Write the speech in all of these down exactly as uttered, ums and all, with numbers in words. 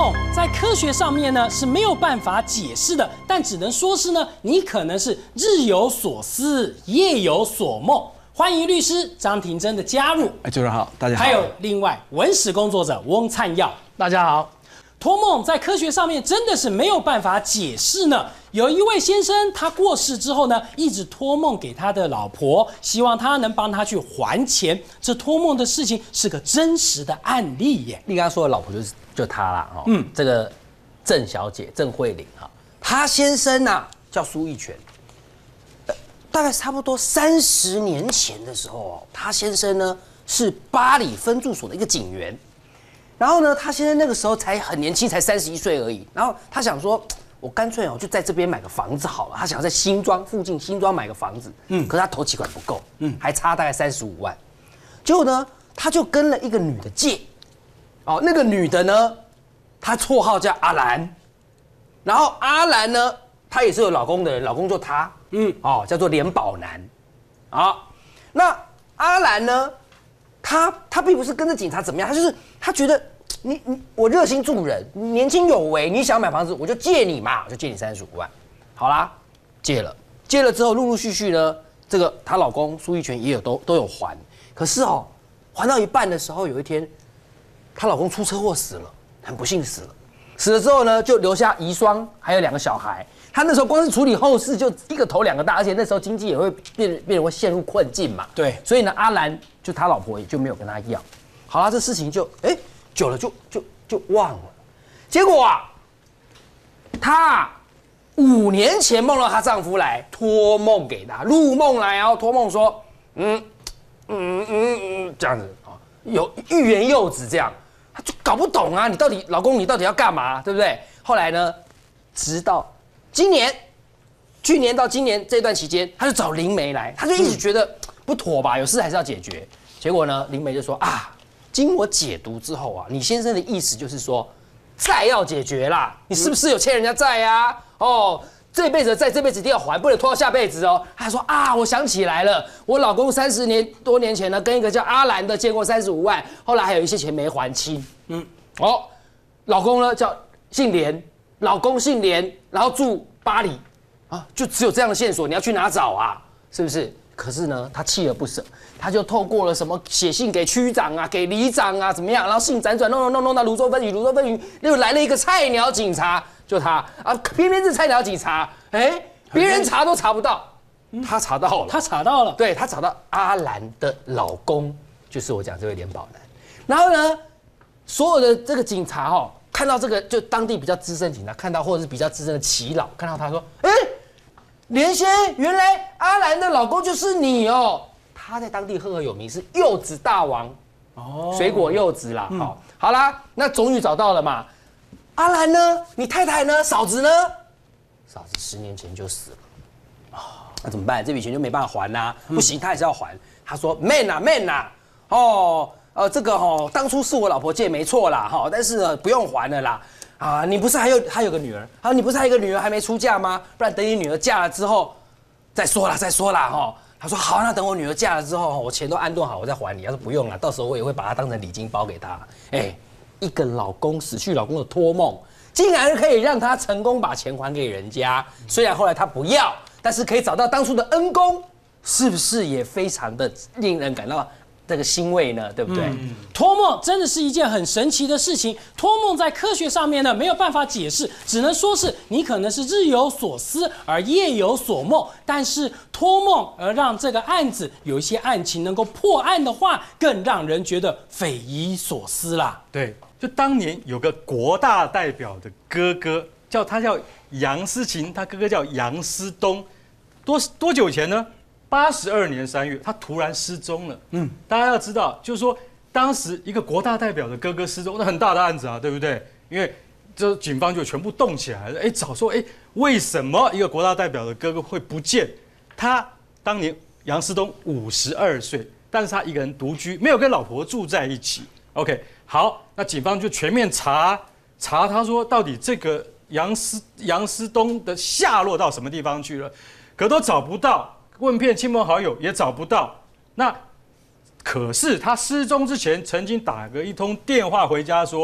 梦在科学上面呢是没有办法解释的，但只能说是呢，你可能是日有所思，夜有所梦。欢迎律师张庭珍的加入。 哎，主任好，大家好。 还有另外文史工作者翁灿耀， 大家好。 托梦在科学上面真的是没有办法解释呢。有一位先生，他过世之后呢，一直托梦给他的老婆，希望他能帮他去还钱。这托梦的事情是个真实的案例耶。 你刚刚说的老婆就是就他啦，哈，嗯，这个郑小姐郑慧玲哈，她先生呐、啊、叫苏义全，呃，大概差不多三十年前的时候哦，他先生呢是八里分驻所的一个警员。然后呢，他现在那个时候才很年轻，才三十一岁而已。然后他想说，我干脆哦就在这边买个房子好了。他想要在新庄附近新庄买个房子，嗯，可是他头期款不够，嗯，还差大概三十五万。结果呢，他就跟了一个女的借，哦，那个女的呢，她绰号叫阿兰，然后阿兰呢，她也是有老公的人，老公就她，嗯，哦，叫做连宝南，好，那阿兰呢？他他并不是跟着警察怎么样，他就是他觉得你你我热心助人，年轻有为，你想买房子我就借你嘛，我就借你三十五万，好啦，借了，借了之后陆陆续续呢，这个她老公苏义全也有都都有还，可是哦，还到一半的时候，有一天，她老公出车祸死了，很不幸死了，死了之后呢，就留下遗孀，还有两个小孩。他那时候光是处理后事就一个头两个大，而且那时候经济也会变变得会陷入困境嘛。 对， 所以呢，阿兰就他老婆也就没有跟他要。好了，这事情就哎、欸、久了就就就忘了。结果啊，她五年前梦到她丈夫来托梦给她，入梦来哦，托梦说，嗯嗯嗯嗯这样子啊，有欲言又止这样，她就搞不懂啊，你到底老公你到底要干嘛，对不对？后来呢，直到今年，去年到今年这段期间，他就找灵媒来，他就一直觉得不妥吧，有事还是要解决。结果呢，灵媒就说啊，经我解读之后啊，你先生的意思就是说，债要解决啦，你是不是有欠人家债呀、啊？哦，这辈子的债这辈子一定要还，不能拖到下辈子哦。他说啊，我想起来了，我老公三十年多年前呢，跟一个叫阿兰的借过三十五万，后来还有一些钱没还清。嗯，哦，老公呢叫姓连。老公姓连，然后住巴黎，啊，就只有这样的线索，你要去哪找啊？是不是？可是呢，他锲而不舍，他就透过了什么写信给区长啊，给里长啊，怎么样？然后信辗转弄弄弄弄到泸州分局，泸州分局又来了一个菜鸟警察，就他啊，偏偏是菜鸟警察，哎，别人查都查不到，他查到了， 他查到了， 对他找到阿兰的老公，就是我讲这位连宝南，然后呢，所有的这个警察哈。看到这个，就当地比较资深警察看到，或者是比较资深的耆老看到他说：“哎、欸，连先，原来阿兰的老公就是你哦！他在当地赫赫有名，是柚子大王，哦，水果柚子啦。嗯、好，好啦，那终于找到了嘛。阿兰呢？你太太呢？嫂子呢？嫂子十年前就死了，啊、哦，那怎么办？这笔钱就没办法还啦、啊，不行，他还是要还。他说 ：“man 啊 ，man 啊，哦。”呃，这个哈、哦，当初是我老婆借没错啦，哈，但是呢，不用还了啦。啊，你不是还有还有个女儿？啊，你不是还有一个女儿还没出嫁吗？不然等你女儿嫁了之后再说啦，再说啦，哈。他说好，那等我女儿嫁了之后，我钱都安顿好，我再还你。他说不用了，到时候我也会把它当成礼金包给她。哎，一个老公死去老公的托梦，竟然可以让她成功把钱还给人家。虽然后来她不要，但是可以找到当初的恩公，是不是也非常的令人感到？这个欣慰呢，对不对？ 嗯、托梦真的是一件很神奇的事情。托梦在科学上面呢没有办法解释，只能说是你可能是日有所思而夜有所梦。但是托梦而让这个案子有一些案情能够破案的话，更让人觉得匪夷所思啦。 对，就当年有个国大代表的哥哥，叫他叫杨思琴，他哥哥叫杨思东，多多久以前呢？八十二年三月，他突然失踪了。嗯，大家要知道，就是说，当时一个国大代表的哥哥失踪，那很大的案子啊，对不对？因为这警方就全部动起来了。哎，找说，哎，为什么一个国大代表的哥哥会不见？他当年杨思东五十二岁，但是他一个人独居，没有跟老婆住在一起。OK， 好，那警方就全面查查，他说到底这个杨思杨思东的下落到什么地方去了？可都找不到。问遍亲朋好友也找不到，那可是他失踪之前曾经打个一通电话回家说，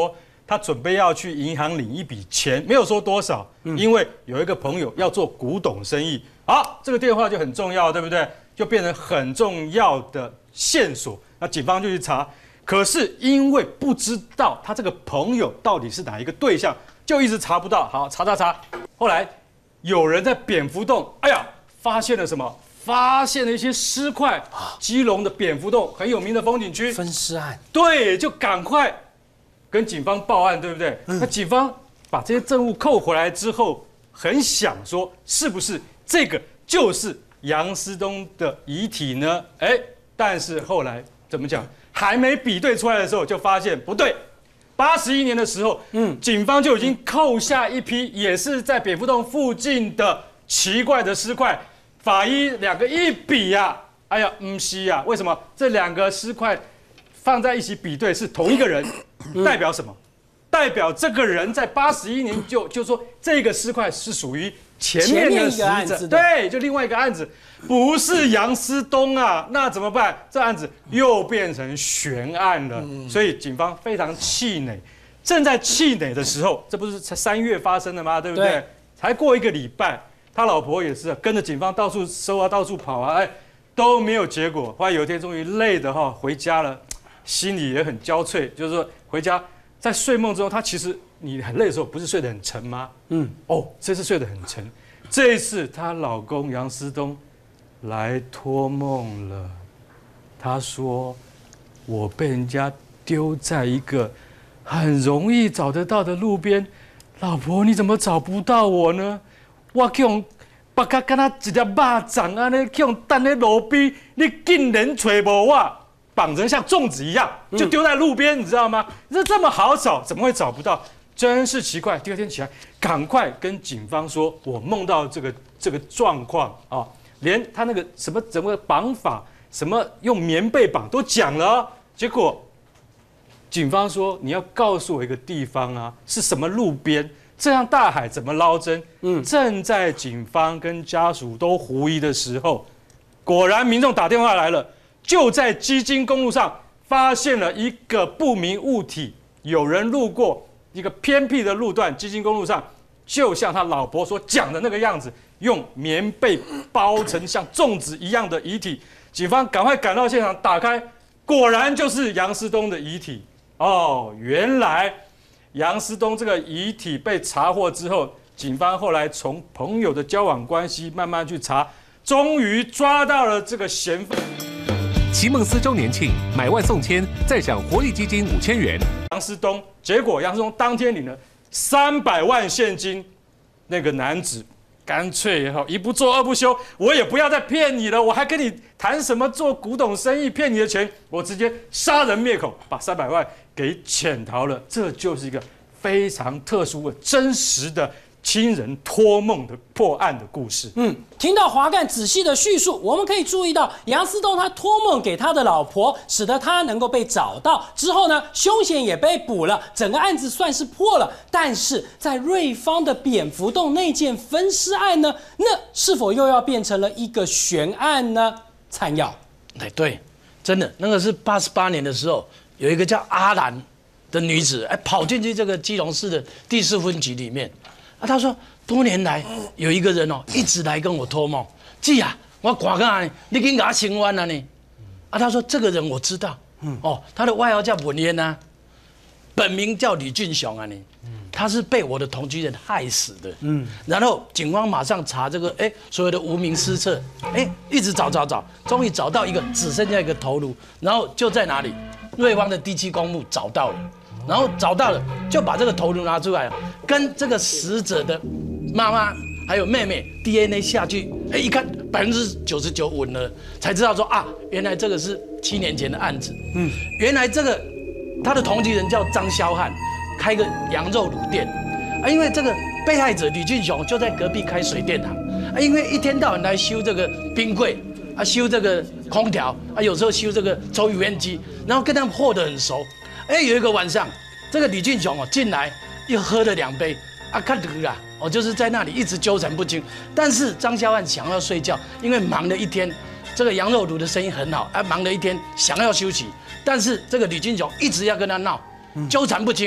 他准备要去银行领一笔钱，没有说多少，因为有一个朋友要做古董生意。好，这个电话就很重要，对不对？就变成很重要的线索。那警方就去查，可是因为不知道他这个朋友到底是哪一个对象，就一直查不到。好，查查查，后来有人在蝙蝠洞，哎呀，发现了什么？发现了一些尸块。基隆的蝙蝠洞很有名的风景区， 分尸案。 对，就赶快跟警方报案，对不对？嗯、那警方把这些证物扣回来之后，很想说，是不是这个就是杨思东的遗体呢？哎，但是后来怎么讲？还没比对出来的时候，就发现不对。八十一年的时候，嗯，警方就已经扣下一批，也是在蝙蝠洞附近的奇怪的尸块。法医两个一比呀、啊，哎呀，唔是呀，为什么这两个尸块放在一起比对是同一个人？代表什么？代表这个人在八十一年就就说这个尸块是属于前面的死者，对，就另外一个案子，不是杨思东啊，那怎么办？这案子又变成悬案了，所以警方非常气馁。正在气馁的时候，这不是才三月发生的吗？对不对？对，才过一个礼拜。他老婆也是跟着警方到处搜啊，到处跑啊，哎，都没有结果。后来有一天终于累的哈回家了，心里也很焦悴，就是说回家在睡梦中，他其实你很累的时候不是睡得很沉吗？嗯，哦，这次睡得很沉。这一次她老公杨思东来托梦了，他说我被人家丢在一个很容易找得到的路边，老婆你怎么找不到我呢？我用把它跟他一粒肉掌啊，你用等在路边，你竟然找不我，绑成像粽子一样，就丢在路边，你知道吗？这这么好找，怎么会找不到？真是奇怪。第二天起来，赶快跟警方说，我梦到这个这个状况啊，连他那个什么怎么绑法，什么用棉被绑都讲了、哦。结果警方说，你要告诉我一个地方啊，是什么路边？这样大海怎么捞针？嗯，正在警方跟家属都狐疑的时候，果然民众打电话来了，就在基金公路上发现了一个不明物体，有人路过一个偏僻的路段，基金公路上，就像他老婆所讲的那个样子，用棉被包成像粽子一样的遗体。警方赶快赶到现场，打开，果然就是杨思东的遗体。哦，原来。杨思东这个遗体被查获之后，警方后来从朋友的交往关系慢慢去查，终于抓到了这个嫌犯。 席梦思周年庆，买万送千，再享活力基金五千元。 杨思东，结果杨思东当天领了三百万现金，那个男子干脆也好，一不做二不休，我也不要再骗你了，我还跟你谈什么做古董生意骗你的钱，我直接杀人灭口，把三百万给潜逃了。这就是一个非常特殊的、真实的亲人托梦的破案的故事。 嗯，听到华干仔细的叙述，我们可以注意到杨思东他托梦给他的老婆，使得他能够被找到。之后呢，凶嫌也被捕了，整个案子算是破了。但是在瑞芳的蝙蝠洞那件分尸案呢，那是否又要变成了一个悬案呢？灿耀， 哎，对，真的，那个是八十八年的时候，有一个叫阿兰的女子，哎，跑进去这个基隆市的第四分局里面。啊，他说多年来有一个人哦，一直来跟我托梦，姐啊，我赶到你给我请完了呢。啊，他说这个人我知道，嗯，哦，他的外号叫文烟啊，本名叫李俊雄啊，你，他是被我的同居人害死的，嗯，然后警方马上查这个，哎，所有的无名尸册，哎，一直找找找，终于找到一个，只剩下一个头颅，然后就在哪里，瑞芳的第七公墓找到了。然后找到了，就把这个头颅拿出来，跟这个死者的妈妈还有妹妹 D N A 下去，哎，一看百分之九十九吻了，才知道说啊，原来这个是七年前的案子。嗯，原来这个他的同居人叫张肖汉，开个羊肉卤店，啊，因为这个被害者李俊雄就在隔壁开水电行，啊，因为一天到晚来修这个冰柜，啊，修这个空调，啊，有时候修这个抽油烟机，然后跟他们混得很熟。哎，有一个晚上，这个李俊雄哦进来，又喝了两杯，啊，看得啦，哦，就是在那里一直纠缠不清。但是张肖汉想要睡觉，因为忙了一天，这个羊肉炉的生意很好，啊，忙了一天想要休息，但是这个李俊雄一直要跟他闹，纠缠不清啊。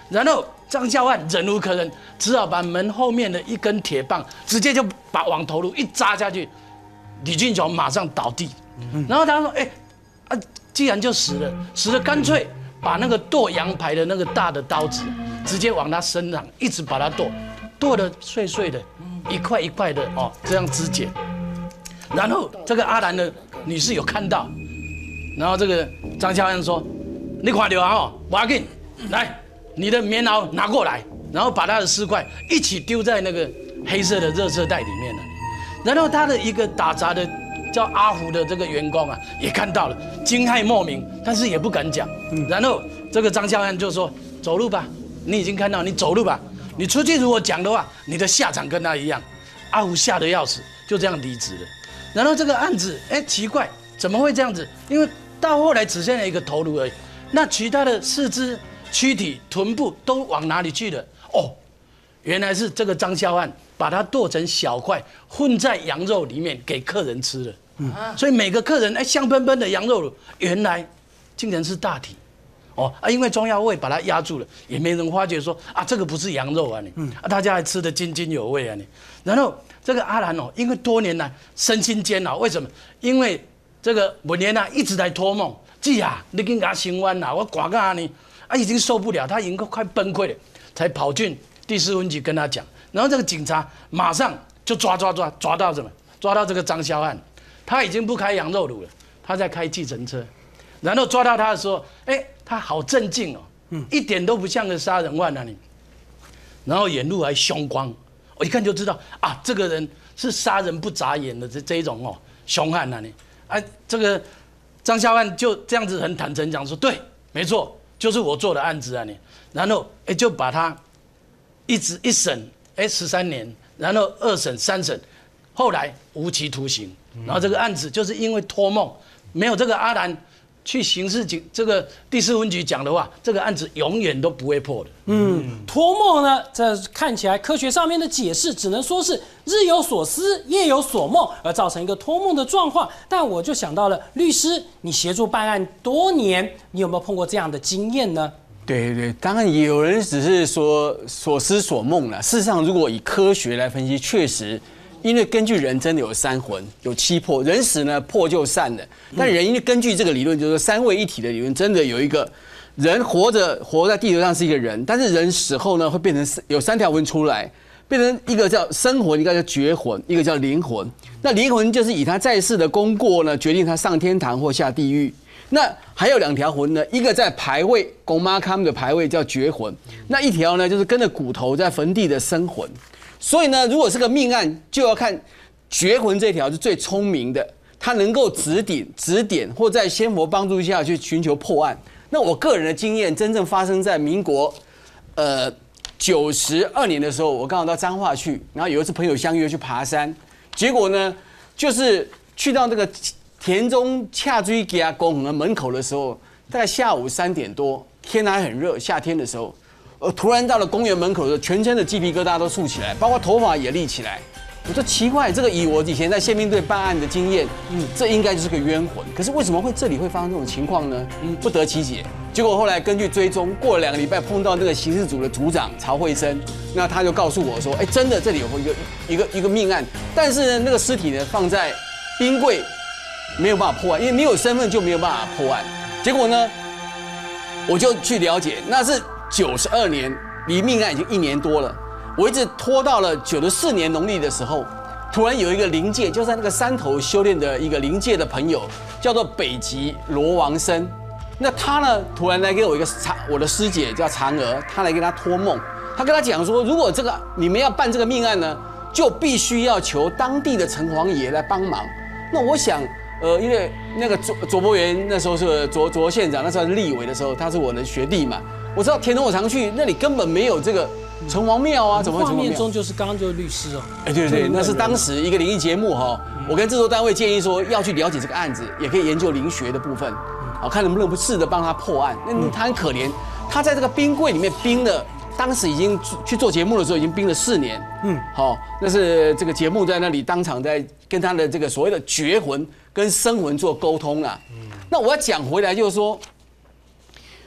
然后张孝汉忍无可忍，只好把门后面的一根铁棒直接就把往头颅一扎下去，李俊雄马上倒地。然后他说：“哎，啊，既然就死了，死了干脆把那个剁羊排的那个大的刀子，直接往他身上一直把它剁，剁得碎碎的，一块一块的哦，这样肢解。然后这个阿兰的女士有看到，然后这个张孝汉说：‘你看到啊哦，不要紧，来，你的棉袄拿过来。’然后把他的尸块一起丢在那个黑色的热色袋里面了。然后他的一个打杂的叫阿福的这个员工啊，也看到了，惊骇莫名，但是也不敢讲。然后这个张孝汉就说：‘走路吧，你已经看到，你走路吧。你出去如果讲的话，你的下场跟他一样。’阿福吓得要死，就这样离职了。然后这个案子，哎，奇怪，怎么会这样子？因为到后来只剩了一个头颅而已，那其他的四肢、躯体、臀部都往哪里去了？哦，原来是这个张孝汉把它剁成小块，混在羊肉里面给客人吃了。嗯，所以每个客人哎香喷喷的羊肉，原来竟然是大体。哦啊，因为中药味把它压住了，也没人发觉说啊这个不是羊肉啊你，嗯啊大家还吃得津津有味啊你。然后这个阿兰哦，因为多年来身心煎熬，为什么？因为这个文年啊一直在托梦，姐啊，你给他升官啦，我挂干呢，啊已经受不了，他已经快崩溃了，才跑进第四分局跟他讲。然后这个警察马上就抓抓抓抓到什么？抓到这个张孝汉，他已经不开羊肉炉了，他在开计程车。然后抓到他的时候，哎，他好镇静哦，一点都不像个杀人犯啊你。然后眼路还凶光，我一看就知道啊，这个人是杀人不眨眼的这这一种哦凶悍啊你。啊，这个张孝汉就这样子很坦诚讲说，对，没错，就是我做的案子啊你。然后哎就把他一直一审，哎十三年，然后二审、三审，后来无期徒刑。然后这个案子就是因为托梦，没有这个阿兰去刑事警这个第四分局讲的话，这个案子永远都不会破的。 嗯，托梦呢，这看起来科学上面的解释只能说是日有所思，夜有所梦，而造成一个托梦的状况。但我就想到了，律师，你协助办案多年，你有没有碰过这样的经验呢？ 对对，当然有人只是说所思所梦了。事实上，如果以科学来分析，确实。因为根据人真的有三魂，有七魄，人死呢魄就散了。但人因为根据这个理论，就是说三位一体的理论，真的有一个人活着活在地球上是一个人，但是人死后呢会变成有三条魂出来，变成一个叫生魂，一个叫绝魂，一个叫灵魂。那灵魂就是以他在世的功过呢，决定他上天堂或下地狱。那还有两条魂呢，一个在牌位，公妈他们的牌位叫绝魂，那一条呢就是跟着骨头在坟地的生魂。所以呢，如果是个命案，就要看绝魂这条是最聪明的，它能够指点、指点，或在仙佛帮助下去寻求破案。那我个人的经验，真正发生在民国呃九十二年的时候，我刚好到彰化去，然后有一次朋友相约去爬山，结果呢，就是去到那个田中恰追吉亚公园门口的时候，大概下午三点多，天还很热，夏天的时候。呃，突然到了公园门口的时候，全身的鸡皮疙瘩都竖起来，包括头发也立起来。我说奇怪，这个以我以前在宪兵队办案的经验，嗯，这应该就是个冤魂。可是为什么会这里会发生这种情况呢？嗯，不得其解。结果后来根据追踪，过了两个礼拜碰到那个刑事组的组长曹慧生，那他就告诉我说，哎，真的这里有一个一个一个命案，但是呢，那个尸体呢放在冰柜，没有办法破案，因为没有身份就没有办法破案。结果呢，我就去了解，那是。九十二年，离命案已经一年多了，我一直拖到了九十四年农历的时候，突然有一个灵界，就在那个山头修炼的一个灵界的朋友，叫做北极罗王生。那他呢，突然来给我一个嫦，我的师姐叫嫦娥，他来跟他托梦，他跟他讲说，如果这个你们要办这个命案呢，就必须要求当地的城隍爷来帮忙。那我想。呃，因为那个卓卓博元那时候是卓卓县长，那时候是立委的时候，他是我的学弟嘛。我知道田中我常去，那里根本没有这个城隍庙啊，怎么会画面中就是刚刚就是律师哦。 哎，对对对，那是当时一个灵异节目哈。我跟制作单位建议说要去了解这个案子，也可以研究灵学的部分，好看能不能不试着帮他破案。那他很可怜，他在这个冰柜里面冰了。当时已经去做节目的时候，已经冰了四年。嗯，好，那是这个节目在那里当场在跟他的这个所谓的绝魂跟生魂做沟通啦。嗯，那我要讲回来就是说，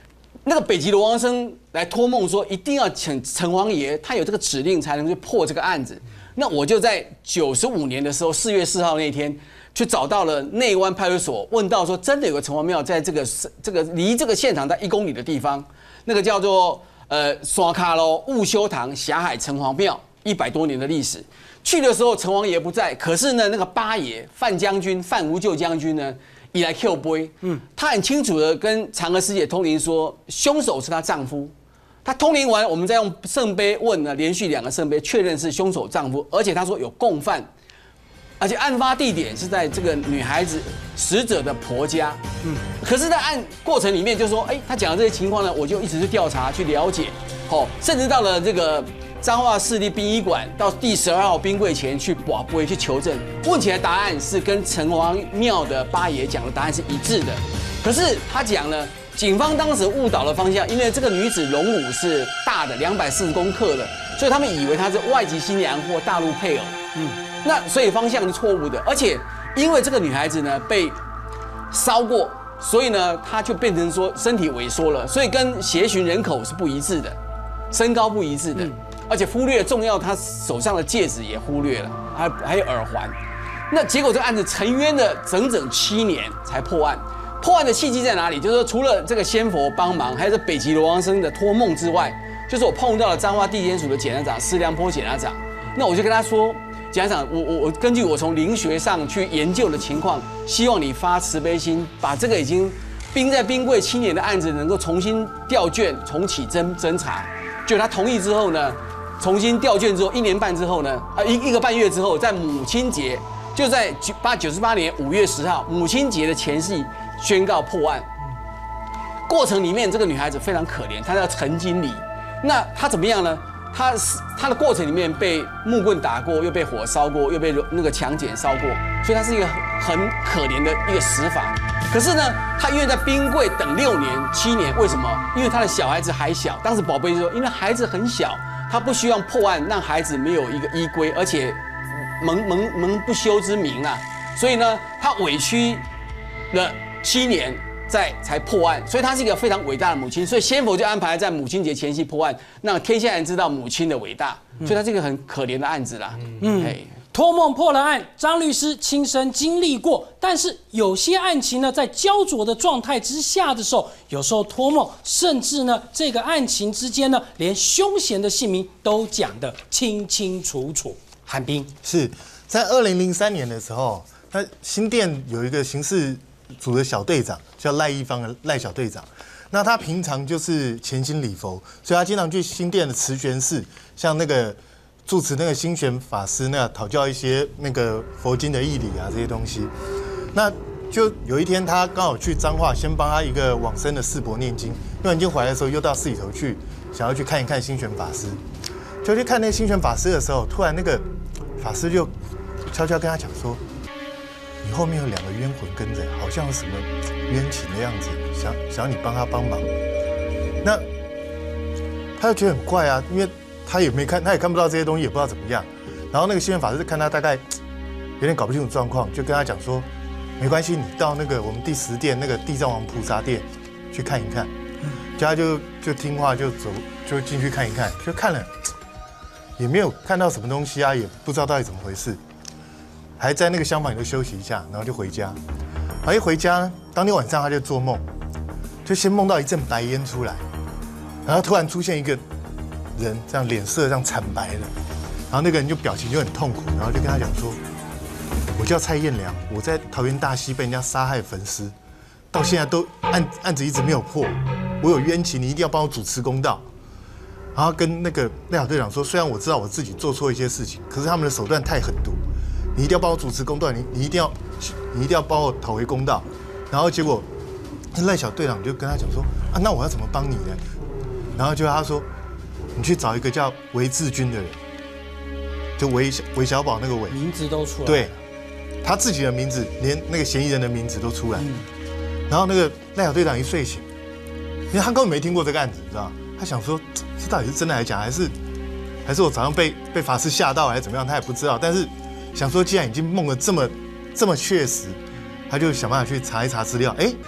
那个北极罗王生来托梦说，一定要请城隍爷，他有这个指令才能去破这个案子。那我就在九十五年的时候，四月四号那天，去找到了内湾派出所，问到说，真的有个城隍庙在这个这个离这个现场在一公里的地方，那个叫做呃刷卡喽雾修堂霞海城隍庙，一百多年的历史。去的时候城隍爷不在，可是呢，那个八爷范将军范无咎将军呢，以来 Q 杯，嗯，他很清楚的跟嫦娥师姐通灵说，凶手是她丈夫。他通灵完，我们再用圣杯问呢，连续两个圣杯确认是凶手丈夫，而且他说有共犯，而且案发地点是在这个女孩子死者的婆家。嗯，可是，在案过程里面就说，哎，他讲的这些情况呢，我就一直去调查去了解，哦，甚至到了这个彰化市立殡仪馆，到第十二号冰柜前去跋杯去求证，问起来答案是跟城隍庙的八爷讲的答案是一致的，可是他讲呢。警方当时误导了方向，因为这个女子隆乳是大的，两百四十公克的，所以他们以为她是外籍新娘或大陆配偶。嗯，那所以方向是错误的，而且因为这个女孩子呢被烧过，所以呢她就变成说身体萎缩了，所以跟协寻人口是不一致的，身高不一致的，而且忽略重要，她手上的戒指也忽略了，还还有耳环。那结果这个案子沉冤了整整七年才破案。破案的契机在哪里？就是说，除了这个仙佛帮忙，还有这北极罗王生的托梦之外，就是我碰到了彰化地检署的检察长施良波检察长。那我就跟他说，检察长，我我我根据我从灵学上去研究的情况，希望你发慈悲心，把这个已经冰在冰柜七年的案子能够重新调卷，重启侦侦查。就他同意之后呢，重新调卷之后，一年半之后呢，啊一一个半月之后，在母亲节，就在八九十八年五月十号母亲节的前夕。宣告破案，过程里面这个女孩子非常可怜，她叫陈经理。那她怎么样呢？她她的过程里面被木棍打过，又被火烧过，又被那个强碱烧过，所以她是一个很可怜的一个死法。可是呢，她愿意在冰柜等六年、七年，为什么？因为她的小孩子还小。当时宝贝就说，因为孩子很小，她不希望破案让孩子没有一个依归，而且蒙蒙蒙不休之名啊。所以呢，她委屈了。七年在才破案，所以她是一个非常伟大的母亲，所以仙佛就安排在母亲节前夕破案，让天下人知道母亲的伟大，所以她是一个很可怜的案子啦。嗯， 托梦破了案，张律师亲身经历过，但是有些案情呢，在焦灼的状态之下的时候，有时候托梦，甚至呢，这个案情之间呢，连凶嫌的姓名都讲得清清楚楚。韩冰是在二零零三年的时候，他新店有一个刑事组的小队长叫赖一方的赖小队长，那他平常就是潜心礼佛，所以他经常去新店的慈玄寺，像那个住持那个心玄法师那讨教一些那个佛经的义理啊这些东西。那就有一天他刚好去彰化，先帮他一个往生的世伯念经，念完经回来的时候又到寺里头去，想要去看一看心玄法师。就去看那个心玄法师的时候，突然那个法师就悄悄跟他讲说，你后面有两个冤魂跟着，好像有什么冤情的样子，想想要你帮他帮忙。那他就觉得很怪啊，因为他也没看，他也看不到这些东西，也不知道怎么样。然后那个心玄法师看他大概有点搞不清楚状况，就跟他讲说，没关系，你到那个我们第十殿那个地藏王菩萨殿去看一看。就他就就听话就走，就进去看一看，就看了，也没有看到什么东西啊，也不知道到底怎么回事。还在那个厢房里头休息一下，然后就回家。然后一回家，当天晚上他就做梦，就先梦到一阵白烟出来，然后突然出现一个人，这样脸色这样惨白的，然后那个人就表情就很痛苦，然后就跟他讲说：“我叫蔡彦良，我在桃园大溪被人家杀害焚尸，到现在都案案子一直没有破，我有冤情，你一定要帮我主持公道。”然后跟那个赖小队长说：“虽然我知道我自己做错一些事情，可是他们的手段太狠毒。”你一定要帮我主持公道，你你一定要，你一定要帮我讨回公道。然后结果赖小队长就跟他讲说啊，那我要怎么帮你呢？然后就他说，你去找一个叫韦志军的人，就韦韦小宝那个韦， 名字都出来了， 对，他自己的名字，连那个嫌疑人的名字都出来。嗯、然后那个赖小队长一睡醒，因为他根本没听过这个案子，你知道吗？他想说这到底是真的还是假，还是还是我早上被被法师吓到，还是怎么样？他也不知道，但是。想说，既然已经梦得这么这么确实，他就想办法去查一查资料。哎，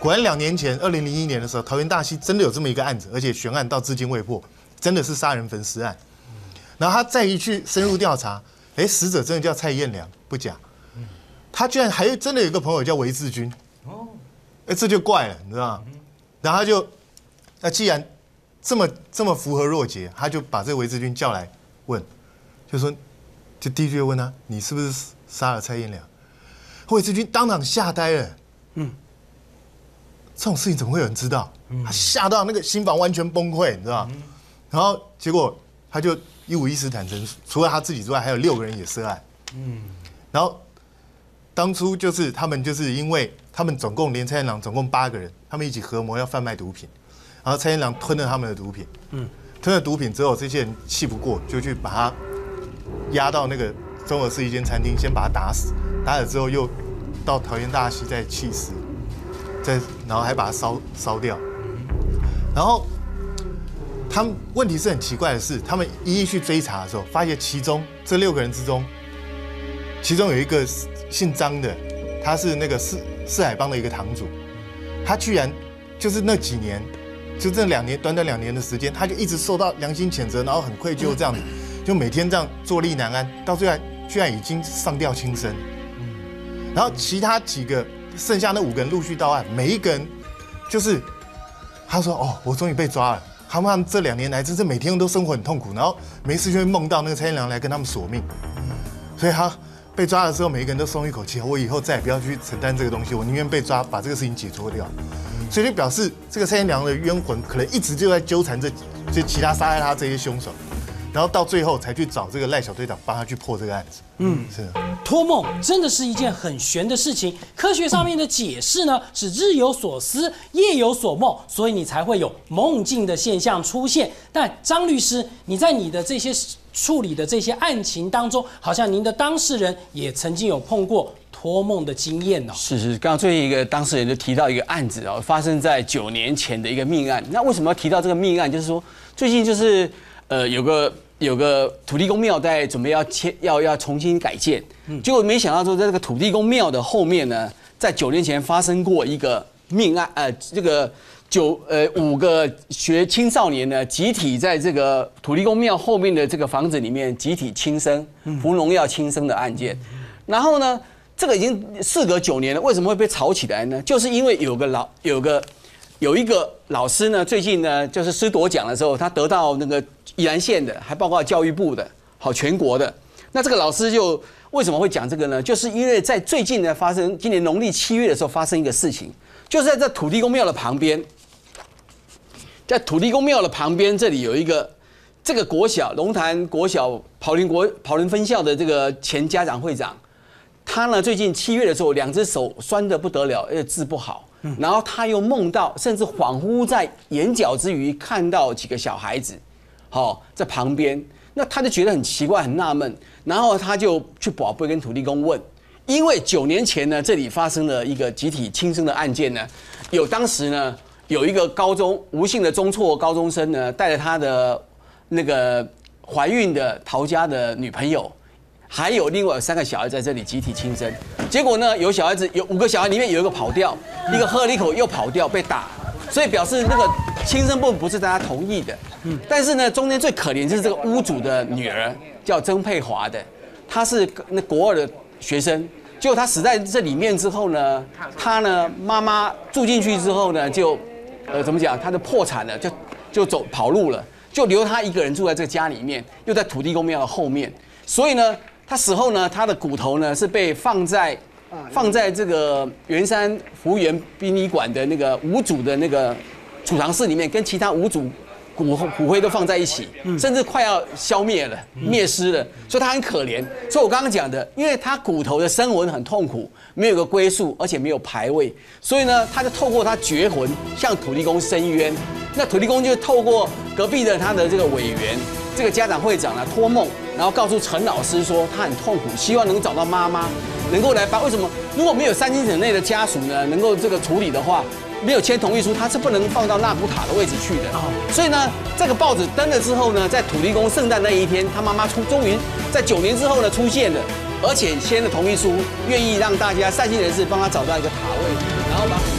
果然两年前，二零零一年的时候，桃园大溪真的有这么一个案子，而且悬案到至今未破，真的是杀人焚尸案。然后他再一去深入调查，哎，死者真的叫蔡彦良，不假。他居然还真的有一个朋友叫韦志军，哦，哎，这就怪了，你知道吗？然后他就，那既然这么这么符合若节，他就把这个韦志军叫来问，就说，就第一句就问他，你是不是杀了蔡彦良？韦志军当场吓呆了，嗯，这种事情怎么会有人知道？他吓到那个心房完全崩溃，你知道吗？然后结果他就一五一十坦诚，除了他自己之外，还有六个人也涉案，嗯，然后。当初就是他们就是因为他们总共连蔡彦良总共八个人，他们一起合谋要贩卖毒品，然后蔡彦良吞了他们的毒品，嗯，吞了毒品之后，这些人气不过，就去把他押到那个中和市一间餐厅，先把他打死，打死之后又到桃园大溪再弃尸，再然后还把它烧烧掉，然后他们问题是很奇怪的是，他们一一去追查的时候，发现其中这六个人之中，其中有一个。姓张的，他是那个四四海帮的一个堂主，他居然就是那几年，就这两年短短两年的时间，他就一直受到良心谴责，然后很愧疚这样子，就每天这样坐立难安，到最后居然已经上吊轻生。然后其他几个剩下那五个人陆续到案，每一个人就是他说哦，我终于被抓了。他们这两年来真是每天都生活很痛苦，然后没事就会梦到那个蔡彦良来跟他们索命，所以他。被抓的时候，每一个人都松一口气，我以后再也不要去承担这个东西，我宁愿被抓，把这个事情解脱掉。所以就表示这个蔡彦良的冤魂可能一直就在纠缠着这其他杀害他这些凶手，然后到最后才去找这个赖小队长帮他去破这个案子。嗯，是的。 托梦真的是一件很玄的事情，科学上面的解释呢是日有所思，夜有所梦，所以你才会有梦境的现象出现。但张律师，你在你的这些处理的这些案情当中，好像您的当事人也曾经有碰过托梦的经验哦。 是是，刚刚最近一个当事人就提到一个案子哦，发生在九年前的一个命案。那为什么要提到这个命案？就是说最近就是呃有个有个土地公庙在准备要迁要要重新改建，结果没想到说在这个土地公庙的后面呢，在九年前发生过一个命案，呃这个。九呃五个学青少年呢，集体在这个土地公庙后面的这个房子里面集体轻生，服农药轻生的案件。然后呢，这个已经事隔九年了，为什么会被炒起来呢？就是因为有个老有个有一个老师呢，最近呢就是师铎奖的时候，他得到那个宜兰县的，还包括教育部的，好全国的。那这个老师就为什么会讲这个呢？就是因为在最近呢发生，今年农历七月的时候发生一个事情，就是在这土地公庙的旁边。在土地公庙的旁边，这里有一个这个国小龙潭国小跑林国跑林分校的这个前家长会长，他呢最近七月的时候，两只手酸得不得了，而且治不好。然后他又梦到，甚至恍惚在眼角之余看到几个小孩子，好在旁边，那他就觉得很奇怪、很纳闷，然后他就去宝贝跟土地公问，因为九年前呢，这里发生了一个集体轻生的案件呢，有当时呢。有一个高中吴姓的中辍高中生呢，带着他的那个怀孕的陶家的女朋友，还有另外有三个小孩在这里集体轻生。结果呢，有小孩子有五个小孩里面有一个跑掉，一个喝了一口又跑掉被打，所以表示那个轻生部分不是大家同意的。但是呢，中间最可怜就是这个屋主的女儿叫曾佩华的，她是那国二的学生。结果她死在这里面之后呢，她呢妈妈住进去之后呢就。呃，怎么讲？他就破产了，就就走跑路了，就留他一个人住在这个家里面，又在土地公庙的后面。所以呢，他死后呢，他的骨头呢是被放在放在这个圆山服务员殡仪馆的那个五组的那个储藏室里面，跟其他五组骨骨灰都放在一起，甚至快要消灭了、灭失了，所以他很可怜。所以我刚刚讲的，因为他骨头的生魂很痛苦，没有个归宿，而且没有牌位，所以呢，他就透过他绝魂向土地公申冤。那土地公就透过隔壁的他的这个委员、这个家长会长呢托梦，然后告诉陈老师说他很痛苦，希望能找到妈妈，能够来帮。为什么？如果没有三星省内的家属呢，能够这个处理的话。没有签同意书，他是不能放到纳古塔的位置去的。所以呢，这个报纸登了之后呢，在土地公圣诞那一天，他妈妈出终于在九年之后呢出现了，而且签了同意书，愿意让大家善心人士帮他找到一个塔位，然后把。